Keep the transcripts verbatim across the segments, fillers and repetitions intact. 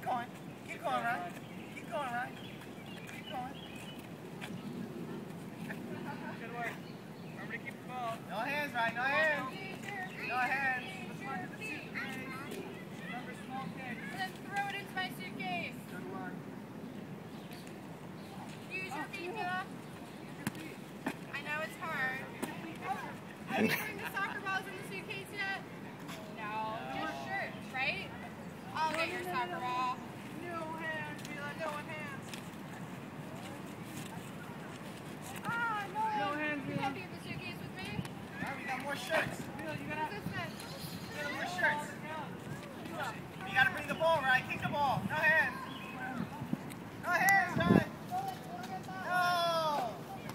going. Keep going, Ryan. Keep going, Ryan. Keep going. Good work. Remember to keep the ball. No hands, Ryan. No hands. No hands. Remember small kicks. And then throw it into my suitcase. Good luck. Use your feet, Mila. I know it's hard. Have you bring the soccer balls in the suitcase yet? No. Just shirts, right? I'll get your soccer ball. No hands, Mila. No hands. Ah, Nolan. No hands, You Mila. can't be in the suitcase with me. All right, we got more shirts. Mila, you What gotta. is this then? We got more shirts. You gotta bring the ball, Ryan. Kick the ball. No hands. No hands, Ryan. No.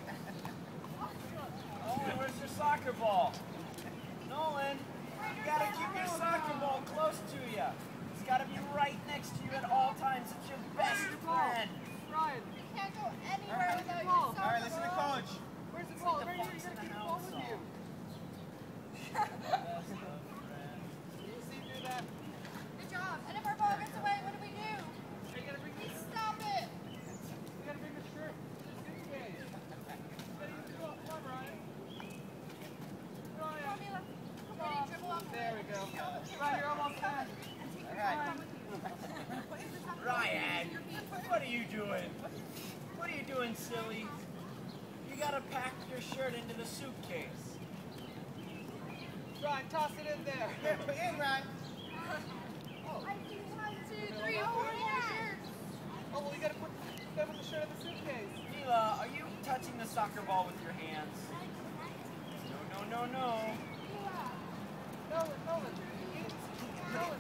Nolan, where's your soccer ball? Nolan, you gotta keep your soccer ball close to you. It's gotta be right next to you at all times. It's your best friend. Ryan, You can't go anywhere without your ball. soccer All right, listen to ball. coach. where's the ball? Right here. You gotta keep the ball with you. You see, do that. Good job. And if our ball gets away, what do we do? You gotta bring We the. stop it. You gotta bring the shirt. This way. You gotta use the ball. Come on, Ryan. Come on, Ryan. Mila. Ready, dribble up. There we go. Ryan, you're almost done. All right. Ryan, what are you doing? What are you doing, silly? You gotta pack your shirt into the suitcase. Ryan, toss it in there. Here, put in, Ryan. I do one, two, three, four more shirts. Oh, well, you gotta put, you gotta put the shirt in the suitcase. Mila, are you touching the soccer ball with your hands? No, no, no, no. Nolan, Nolan. Nolan.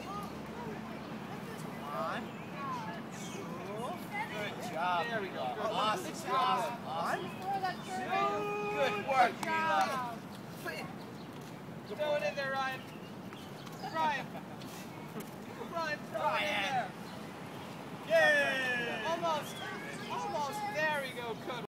Come on. Cool. Good job. There we go. Mila. Good. Awesome, awesome. On. Throw that shirt in. Good work, Mila. Job. Throw it in there, Ryan. Ryan. Ryan, throw it in Ryan. there. Yay! Almost. Almost. There we go. Good.